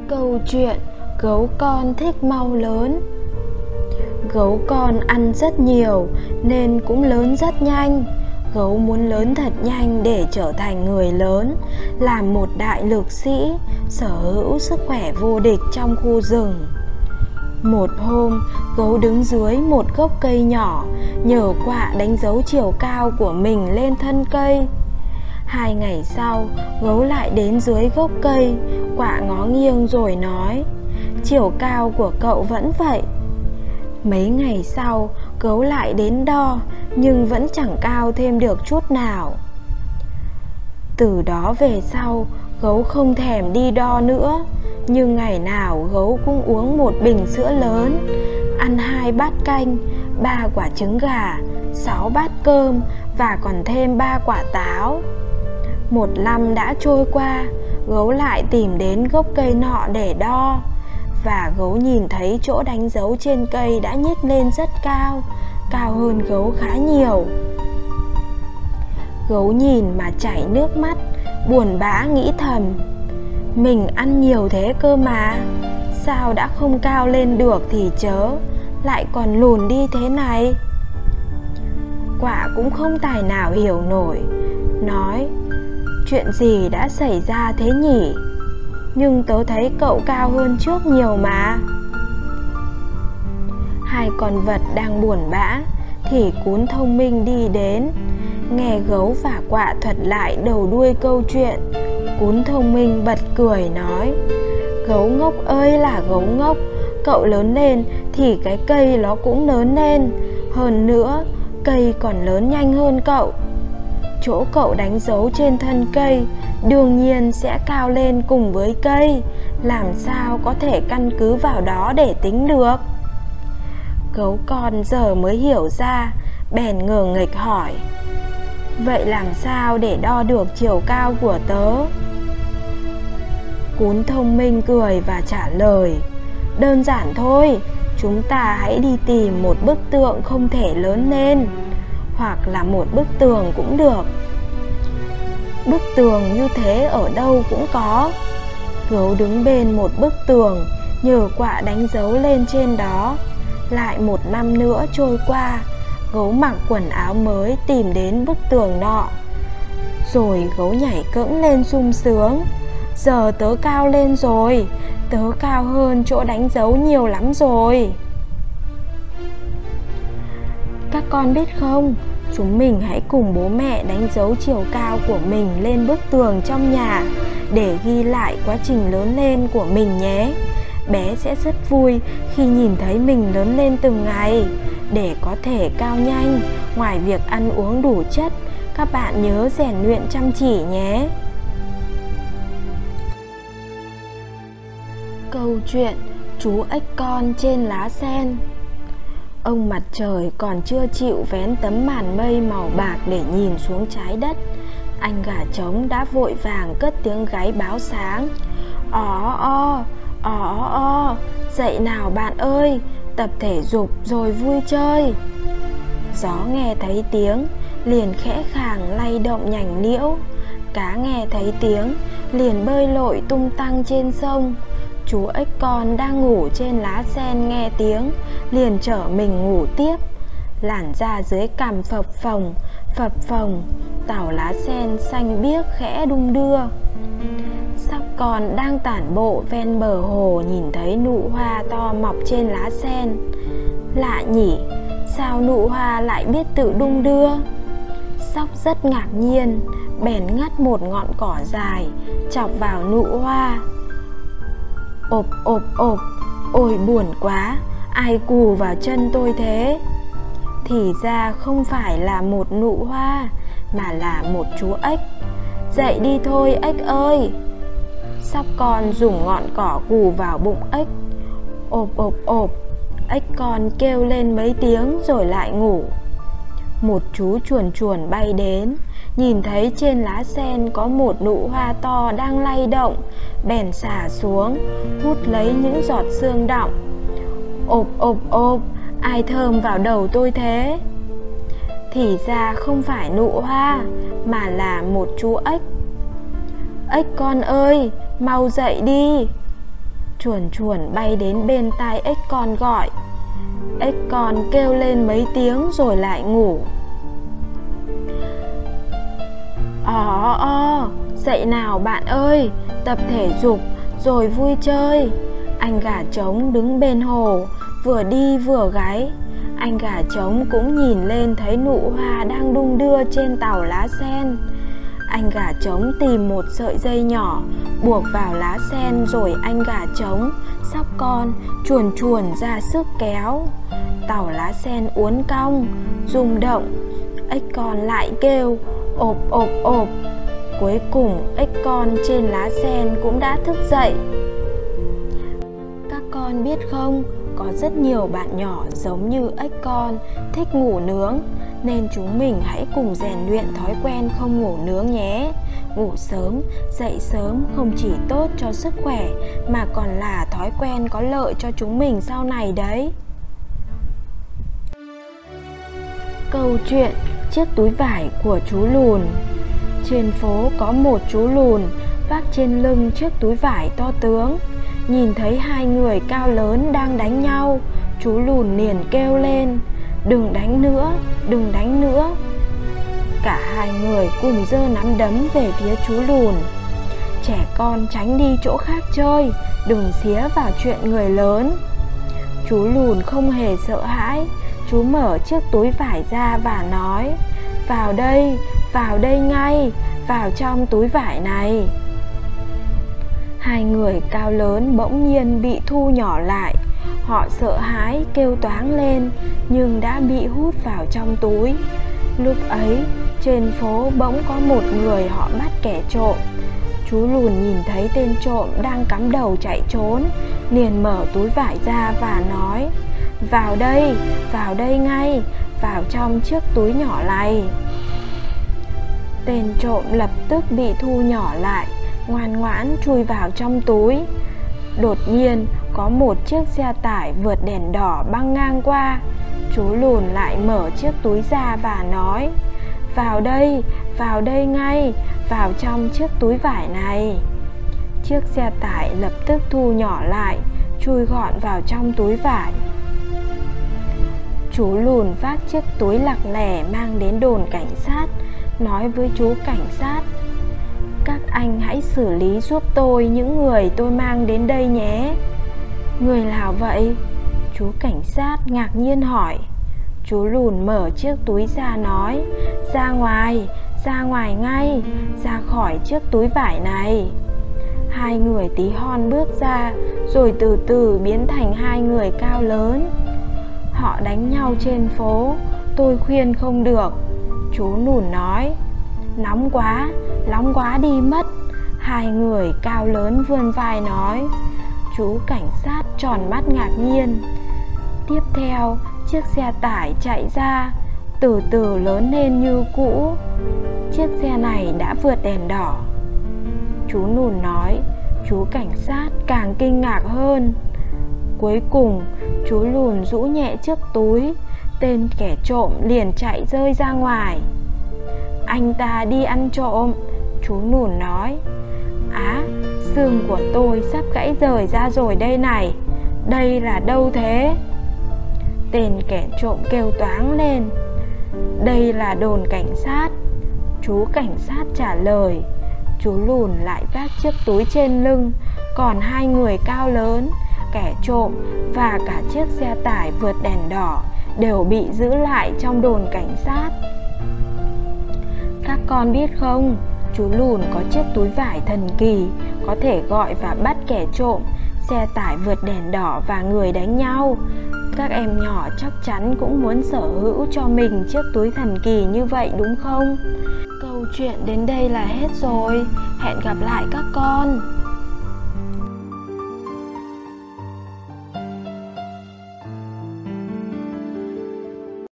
Câu chuyện gấu con thích mau lớn. Gấu con ăn rất nhiều nên cũng lớn rất nhanh. Gấu muốn lớn thật nhanh để trở thành người lớn, làm một đại lực sĩ, sở hữu sức khỏe vô địch trong khu rừng. Một hôm, gấu đứng dưới một gốc cây nhỏ, nhờ quạ đánh dấu chiều cao của mình lên thân cây. 2 ngày sau, gấu lại đến dưới gốc cây, quạ ngó nghiêng rồi nói: "Chiều cao của cậu vẫn vậy." Mấy ngày sau, gấu lại đến đo, nhưng vẫn chẳng cao thêm được chút nào. Từ đó về sau, gấu không thèm đi đo nữa, nhưng ngày nào gấu cũng uống một bình sữa lớn, ăn 2 bát canh, 3 quả trứng gà, 6 bát cơm và còn thêm 3 quả táo. 1 năm đã trôi qua, gấu lại tìm đến gốc cây nọ để đo, và gấu nhìn thấy chỗ đánh dấu trên cây đã nhích lên rất cao, cao hơn gấu khá nhiều. Gấu nhìn mà chảy nước mắt, buồn bã nghĩ thầm: mình ăn nhiều thế cơ mà, sao đã không cao lên được thì chớ, lại còn lùn đi thế này. Quạ cũng không tài nào hiểu nổi, nói: chuyện gì đã xảy ra thế nhỉ? Nhưng tớ thấy cậu cao hơn trước nhiều mà. Hai con vật đang buồn bã thì cún thông minh đi đến, nghe gấu và quạ thuật lại đầu đuôi câu chuyện. Cún thông minh bật cười nói: "Gấu ngốc ơi là gấu ngốc, cậu lớn lên thì cái cây nó cũng lớn lên. Hơn nữa, cây còn lớn nhanh hơn cậu. Chỗ cậu đánh dấu trên thân cây đương nhiên sẽ cao lên cùng với cây, làm sao có thể căn cứ vào đó để tính được." Gấu con giờ mới hiểu ra, bèn ngờ nghệch hỏi: "Vậy làm sao để đo được chiều cao của tớ?" Cún thông minh cười và trả lời: "Đơn giản thôi, chúng ta hãy đi tìm một bức tượng không thể lớn lên, hoặc là một bức tường cũng được." "Bức tường như thế ở đâu cũng có." Gấu đứng bên một bức tường, nhờ quạ đánh dấu lên trên đó. Lại 1 năm nữa trôi qua, gấu mặc quần áo mới tìm đến bức tường nọ. Rồi gấu nhảy cẫng lên sung sướng: "Giờ tớ cao lên rồi, tớ cao hơn chỗ đánh dấu nhiều lắm rồi." Các con biết không, chúng mình hãy cùng bố mẹ đánh dấu chiều cao của mình lên bức tường trong nhà để ghi lại quá trình lớn lên của mình nhé. Bé sẽ rất vui khi nhìn thấy mình lớn lên từng ngày. Để có thể cao nhanh, ngoài việc ăn uống đủ chất, các bạn nhớ rèn luyện chăm chỉ nhé. Câu chuyện chú ếch con trên lá sen. Ông mặt trời còn chưa chịu vén tấm màn mây màu bạc để nhìn xuống trái đất, anh gà trống đã vội vàng cất tiếng gáy báo sáng: "Ó o, ó o, dậy nào bạn ơi, tập thể dục rồi vui chơi." Gió nghe thấy tiếng liền khẽ khàng lay động nhành liễu, cá nghe thấy tiếng liền bơi lội tung tăng trên sông. Chú ếch con đang ngủ trên lá sen nghe tiếng liền trở mình ngủ tiếp. Làn da dưới cằm phập phồng, tàu lá sen xanh biếc khẽ đung đưa. Sóc con đang tản bộ ven bờ hồ nhìn thấy nụ hoa to mọc trên lá sen. Lạ nhỉ, sao nụ hoa lại biết tự đung đưa? Sóc rất ngạc nhiên, bèn ngắt một ngọn cỏ dài, chọc vào nụ hoa. Ộp ộp ộp, ôi buồn quá, ai cù vào chân tôi thế? Thì ra không phải là một nụ hoa, mà là một chú ếch. Dậy đi thôi ếch ơi. Sóc con dùng ngọn cỏ cù vào bụng ếch. Ộp ộp ộp, ếch con kêu lên mấy tiếng rồi lại ngủ. Một chú chuồn chuồn bay đến, nhìn thấy trên lá sen có một nụ hoa to đang lay động, bèn xả xuống, hút lấy những giọt sương đọng. Ộp ộp ộp, ai thơm vào đầu tôi thế? Thì ra không phải nụ hoa, mà là một chú ếch. Ếch con ơi, mau dậy đi. Chuồn chuồn bay đến bên tai ếch con gọi. Ếch con kêu lên mấy tiếng rồi lại ngủ. Dậy nào bạn ơi, tập thể dục rồi vui chơi. Anh gà trống đứng bên hồ, vừa đi vừa gáy. Anh gà trống cũng nhìn lên thấy nụ hoa đang đung đưa trên tàu lá sen. Anh gà trống tìm một sợi dây nhỏ, buộc vào lá sen rồi anh gà trống sóc con chuồn chuồn ra sức kéo. Tàu lá sen uốn cong, rung động. Ếch con lại kêu ộp ộp ộp. Cuối cùng ếch con trên lá sen cũng đã thức dậy. Các con biết không, có rất nhiều bạn nhỏ giống như ếch con thích ngủ nướng, nên chúng mình hãy cùng rèn luyện thói quen không ngủ nướng nhé. Ngủ sớm, dậy sớm không chỉ tốt cho sức khỏe mà còn là thói quen có lợi cho chúng mình sau này đấy. Câu chuyện chiếc túi vải của chú lùn. Trên phố có một chú lùn vác trên lưng chiếc túi vải to tướng. Nhìn thấy hai người cao lớn đang đánh nhau, chú lùn liền kêu lên: "Đừng đánh nữa, đừng đánh nữa." Cả hai người cùng giơ nắm đấm về phía chú lùn. "Trẻ con tránh đi chỗ khác chơi, đừng xía vào chuyện người lớn." Chú lùn không hề sợ hãi. Chú mở chiếc túi vải ra và nói: vào đây ngay, vào trong túi vải này." Hai người cao lớn bỗng nhiên bị thu nhỏ lại. Họ sợ hãi kêu toáng lên, nhưng đã bị hút vào trong túi. Lúc ấy, trên phố bỗng có một người họ bắt kẻ trộm. Chú lùn nhìn thấy tên trộm đang cắm đầu chạy trốn, liền mở túi vải ra và nói: vào đây ngay, vào trong chiếc túi nhỏ này." Tên trộm lập tức bị thu nhỏ lại, ngoan ngoãn chui vào trong túi. Đột nhiên có một chiếc xe tải vượt đèn đỏ băng ngang qua. Chú lùn lại mở chiếc túi ra và nói: vào đây ngay, vào trong chiếc túi vải này." Chiếc xe tải lập tức thu nhỏ lại, chui gọn vào trong túi vải. Chú lùn vác chiếc túi lặc lẻ mang đến đồn cảnh sát, nói với chú cảnh sát: "Các anh hãy xử lý giúp tôi những người tôi mang đến đây nhé." "Người nào vậy?" Chú cảnh sát ngạc nhiên hỏi. Chú lùn mở chiếc túi ra nói: ra ngoài ngay, ra khỏi chiếc túi vải này." Hai người tí hon bước ra, rồi từ từ biến thành hai người cao lớn. "Họ đánh nhau trên phố, tôi khuyên không được." Chú lùn nói. Nóng quá đi mất." Hai người cao lớn vươn vai nói. Chú cảnh sát tròn mắt ngạc nhiên. Tiếp theo, chiếc xe tải chạy ra, từ từ lớn lên như cũ. Chiếc xe này đã vượt đèn đỏ. Chú lùn nói. Chú cảnh sát càng kinh ngạc hơn. Cuối cùng, chú lùn rũ nhẹ chiếc túi. Tên kẻ trộm liền chạy rơi ra ngoài. "Anh ta đi ăn trộm." Chú lùn nói. Xương của tôi sắp gãy rời ra rồi đây này. Đây là đâu thế?" Tên kẻ trộm kêu toáng lên. "Đây là đồn cảnh sát." Chú cảnh sát trả lời. Chú lùn lại vác chiếc túi trên lưng. Còn hai người cao lớn, kẻ trộm và cả chiếc xe tải vượt đèn đỏ đều bị giữ lại trong đồn cảnh sát. Các con biết không, chú lùn có chiếc túi vải thần kỳ, có thể gọi và bắt kẻ trộm, xe tải vượt đèn đỏ và người đánh nhau. Các em nhỏ chắc chắn cũng muốn sở hữu cho mình chiếc túi thần kỳ như vậy đúng không? Câu chuyện đến đây là hết rồi. Hẹn gặp lại các con.